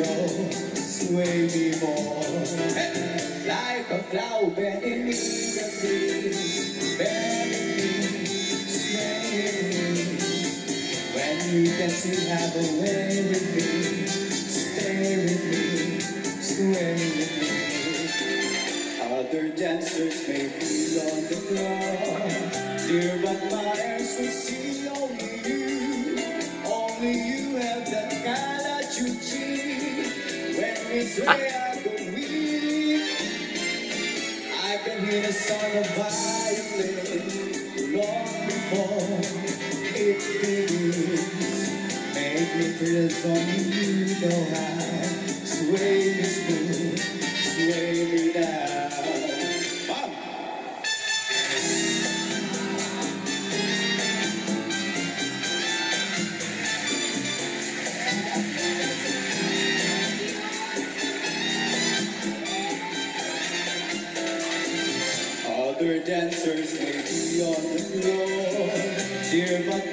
go, sway me more. Hey! Like a flower bending me the breeze, bending me, swaying me. When you can still have a way with me, stay with me, sway with me. Other dancers may be on the floor, dear, but my eyes will see only you. Only you have that kind of juicy. When it's way I go weak, I can hear the sound of violin long before it begins. Make me feel as only you know how. Sway me smooth, sway me down. Other dancers may be on the floor, dear, but